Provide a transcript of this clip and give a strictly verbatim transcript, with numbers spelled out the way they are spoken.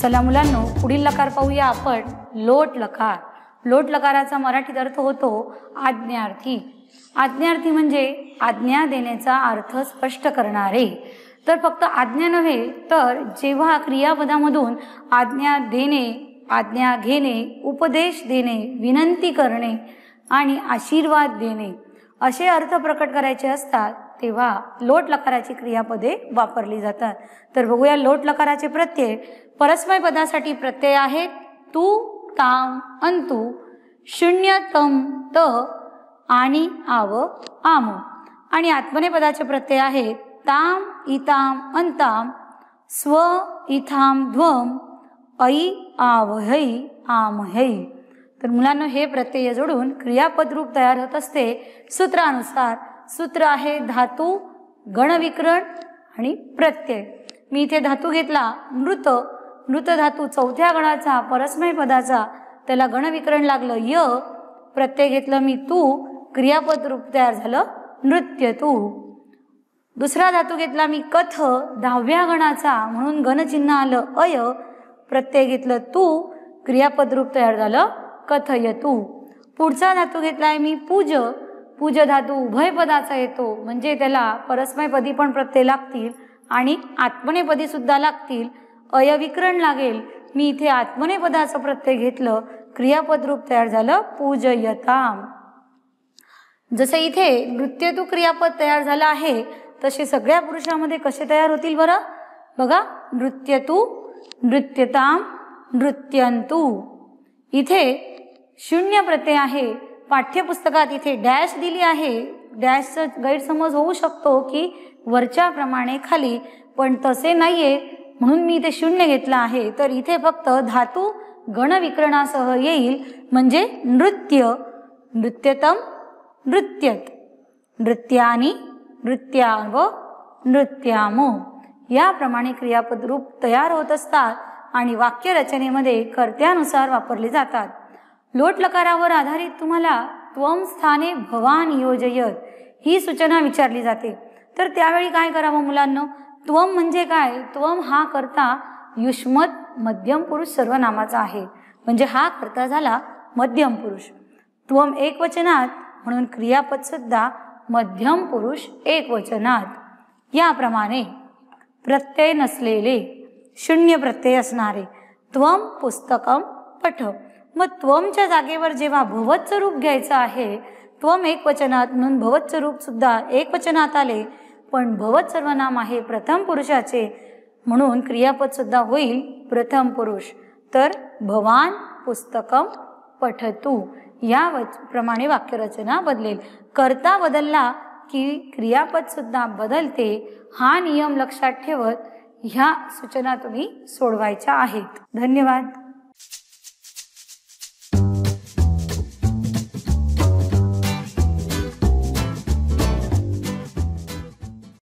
चला मुलांनो, पुढील लकार पाहूया आपण. लोट लकार. लोट लकाराचा मराठीत अर्थ होतो आज्ञार्थी. आज्ञार्थी म्हणजे आज्ञा देण्याचा अर्थ स्पष्ट करणारे. तर फक्त आज्ञा नव्हे तर जेव्हा क्रियापदामधून आज्ञा देणे, आज्ञा घेणे, उपदेश देणे, विनंती करणे आणि आशीर्वाद देणे असे अर्थ प्रकट करायचे असतात तेव्हा लोट लकाराची क्रियापदे वापरली जातात. तर बघूया लोट लकाराचे प्रत्यय. परस्मै पदासाठी प्रत्यय आहेत तू, ताम, अंतु, शून्य, तम, त आणि आव, आम. आणि आत्मने पदाचे प्रत्यय आहेत ताम, इताम, अंताम, स्व, इथाम, ध्वम, ऐ, आवहै, आमहै. तर मुलांना हे प्रत्यय जोडून क्रियापद रूप तयार होत असते सूत्रानुसार. सूत्र आहे धातू, गणविकरण आणि प्रत्यय. मी इथे धातू घेतला नृत. नृत धातू चौथ्या गणाचा, परस्मै पदाचा, त्याला गणविकरण लागलं य. प्रत्यय घेतलं मी तू, क्रियापद रूप तयार झालं नृत्य तू. दुसरा धातू घेतला मी कथ, दहाव्या गणाचा, म्हणून गणचिन्ह आलं अय. प्रत्यय घेतलं तू, क्रियापद रूप तयार झालं कथय तू. पुढचा धातू घेतलाय मी पूज. पूज धातू उभय पदाचा येतो म्हणजे त्याला परस्मैपदी पण प्रत्यय लागतील आणि आत्मनेपदी सुद्धा लागतील. अयविकरण लागेल. मी इथे आत्मनेपदाचं प्रत्यय घेतलं, क्रियापद रूप तयार झालं पूजयताम. जसे इथे नृत्यतू क्रियापद तयार झालं आहे तसे सगळ्या पुरुषामध्ये कसे तयार होतील बरं बघा. नृत्यतू, नृत्यताम, नृत्यंतू. इथे शून्य प्रत्यय आहे. पाठ्यपुस्तकात इथे डॅश दिली आहे. डॅशचा गैरसमज होऊ शकतो की वरच्या प्रमाणे खाली, पण तसे नाहीये म्हणून मी इथे शून्य घेतला आहे. तर इथे फक्त धातू गणविकरणासह येईल म्हणजे नृत्य, नृत्यतम, नृत्यत, नृत्यानी, नृत्याव, नृत्यामो. याप्रमाणे क्रियापद रूप तयार होत असतात आणि वाक्य रचनेमध्ये कर्त्यानुसार वापरले जातात. लोट लकारावर आधारित तुम्हाला त्वम स्थाने भवान योजयत ही सूचना विचारली जाते. तर त्यावेळी काय करावं मुलांना? त्वम म्हणजे काय? त्वम हा कर्ता युष्मत मध्यम पुरुष सर्वनामाचा आहे म्हणजे हा कर्ता झाला मध्यम पुरुष. त्वम एक वचनात म्हणून क्रियापद सुद्धा मध्यम पुरुष एक वचनात. याप्रमाणे प्रत्यय नसलेले, शून्य प्रत्यय असणारे त्वम पुस्तकम पठ. मग त्वमच्या जागेवर जेव्हा भवतचं रूप घ्यायचं आहे, त्वम एक वचनात म्हणून भवतचं रूप सुद्धा एक वचनात आले, पण भवत सर्वनाम आहे प्रथम पुरुषाचे म्हणून क्रियापद सुद्धा होईल प्रथम पुरुष. तर भवान पुस्तकम पठतु या प्रमाणे वाक्यरचना बदलेल. कर्ता बदलला की क्रियापद सुद्धा बदलते. हा नियम लक्षात ठेवत ह्या सूचना तुम्ही सोडवायच्या आहेत. धन्यवाद.